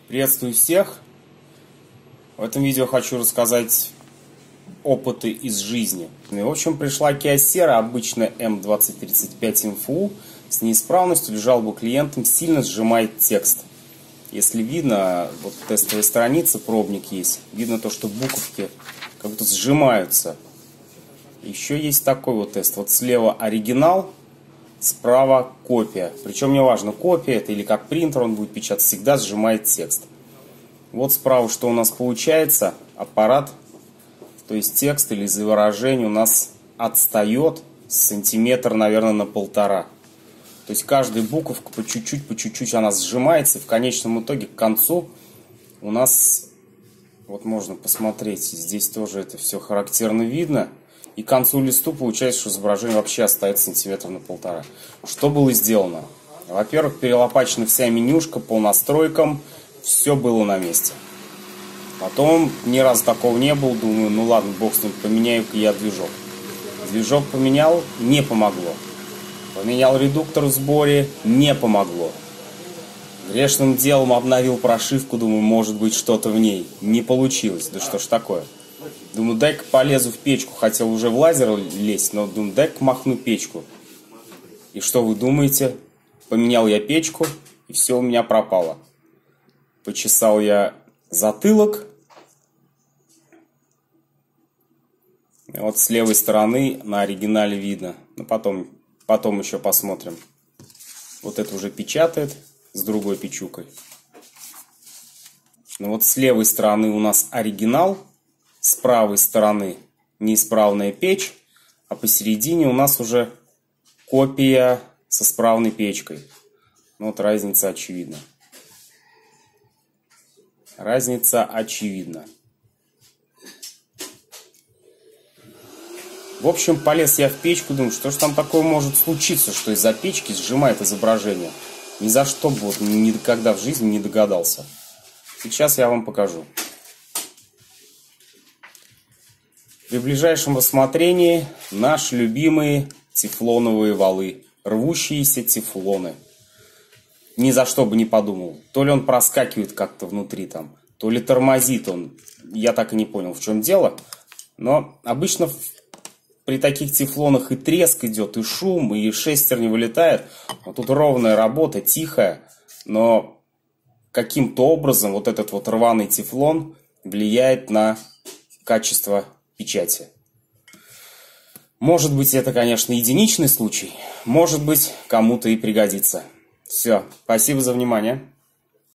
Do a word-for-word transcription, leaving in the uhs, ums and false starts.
Приветствую всех! В этом видео хочу рассказать опыты из жизни. В общем, пришла Kia Ceera, обычно эм двадцать тридцать пять эм эф у, с неисправностью, лежал бы клиентам, сильно сжимает текст. Если видно, вот тестовая страница, пробник есть, видно то, что буковки как будто сжимаются. Еще есть такой вот тест. Вот слева оригинал, справа копия. Причем не важно, копия это или как принтер он будет печатать, всегда сжимает текст. Вот справа что у нас получается. Аппарат, то есть текст или изображение у нас отстает сантиметр, наверное, на полтора. То есть каждая буковка по чуть-чуть, по чуть-чуть она сжимается. И в конечном итоге к концу у нас, вот можно посмотреть, здесь тоже это все характерно видно. И к концу листу получается, что изображение вообще остается сантиметр на полтора. Что было сделано? Во-первых, перелопачена вся менюшка по настройкам. Все было на месте. Потом ни разу такого не было. Думаю, ну ладно, бог с ним, поменяю-ка я движок. Движок поменял, не помогло. Поменял редуктор в сборе, не помогло. Грешным делом обновил прошивку, думаю, может быть что-то в ней. Не получилось. Да что ж такое? Думаю, дай-ка полезу в печку. Хотел уже в лазер лезть, но думаю, дай-ка махну печку. И что вы думаете? Поменял я печку, и все у меня пропало. Почесал я затылок. И вот с левой стороны на оригинале видно. Но потом, потом еще посмотрим. Вот это уже печатает с другой печукой. Но вот с левой стороны у нас оригинал. С правой стороны неисправная печь, а посередине у нас уже копия со справной печкой. Ну, вот разница очевидна. Разница очевидна. В общем, полез я в печку, думаю, что же там такое может случиться, что из-за печки сжимает изображение. Ни за что бы вот никогда в жизни не догадался. Сейчас я вам покажу. При ближайшем рассмотрении наши любимые тефлоновые валы, рвущиеся тефлоны. Ни за что бы не подумал. То ли он проскакивает как-то внутри там, то ли тормозит он. Я так и не понял, в чем дело. Но обычно при таких тефлонах и треск идет, и шум, и шестерни вылетает. Но тут ровная работа, тихая. Но каким-то образом вот этот вот рваный тефлон влияет на качество печати. Может быть, это, конечно, единичный случай. Может быть, кому-то и пригодится. Все. Спасибо за внимание.